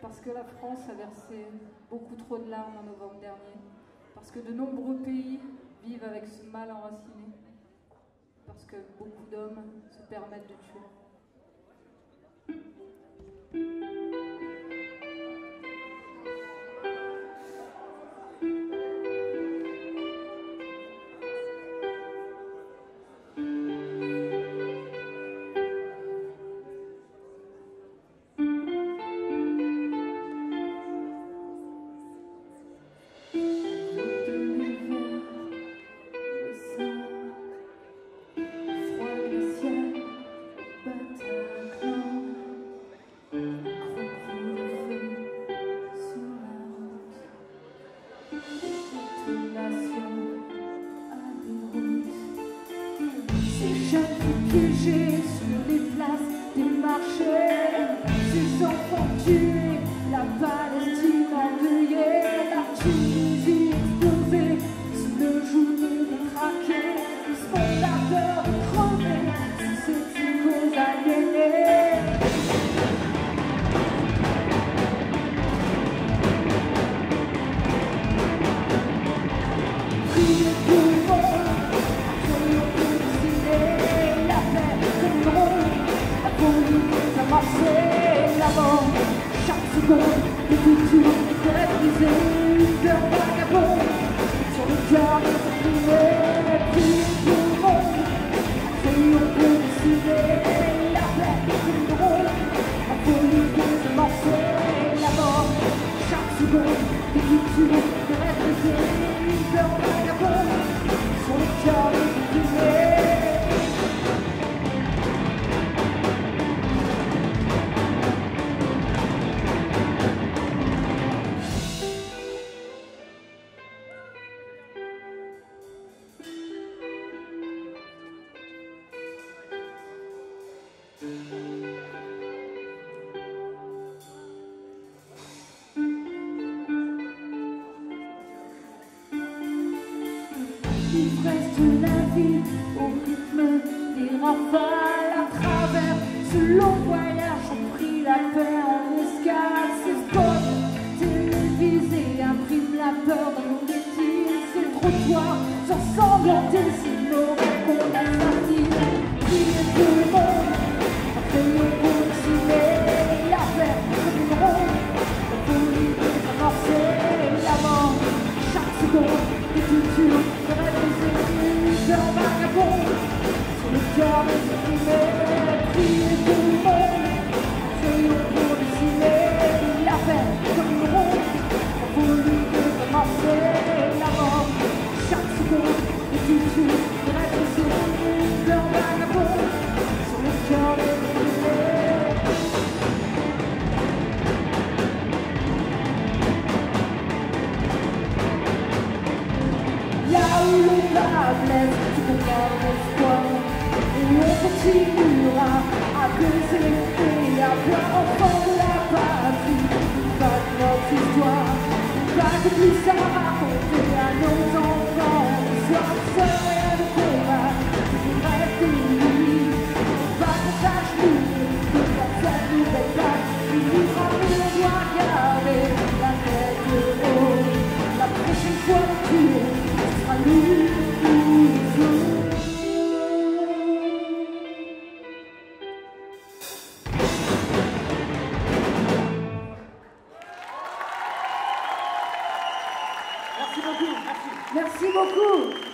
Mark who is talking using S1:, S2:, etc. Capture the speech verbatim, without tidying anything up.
S1: parce que la France a versé beaucoup trop de larmes en novembre dernier, parce que de nombreux pays vivent avec ce mal enraciné, parce que beaucoup d'hommes se permettent de tuer.
S2: Piégés sur les places des marchés, ces enfants tués, la Palestine endeuillée, la Tunisie explosée sous le joug des traqués, les fondateurs crevés sous ces typos aliénés. Priez pour le monde, soyons décidés, la paix comme une ronde, la politique a marché la mort. Chaque seconde, le futur serait brisé, une peur vagabonde sur le cœur des opprimés. Priez pour le monde, soyons décidés, la paix comme une ronde, la politique a marché la mort. Chaque seconde, le futur serait brisé, une peur vagabonde sur le cœur des opprimés. L'ivresse de la vie au rythme des rafales à travers ce long voyage ont pris la paix en escale. Ces spots télévisés impriment la peur dans nos rétines. Ces trottoirs ensanglantés, c'est nos rêves qu'on assassine. Priez pour le monde, priez pour le ciné, la paix comme une ronde, la politique a forcé la mort. Chaque seconde, le futur serait brisé, une peur vagabonde sur le cœur des opprimés. Priez pour le monde, soyons pour le ciné, la paix comme une ronde, la politique a forcé la mort. Chaque seconde, le futur serait brisé, une peur vagabonde sur le cœur des opprimés. Là où le bas blesse, tu peux voir l'espoir, et on continuera à baiser et à voir enfant de la patrie. Pas de notre histoire, pas de plus à raconter à nos enfants. L'histoire de sœurs et de combat, c'est une vraie pays. Pas de tâche libre, de faire cette nouvelle place. Il vivra, mais on doit garder la tête haute. La prochaine fois que tu sera lui ou nous.
S3: Merci beaucoup, merci.
S2: Merci beaucoup.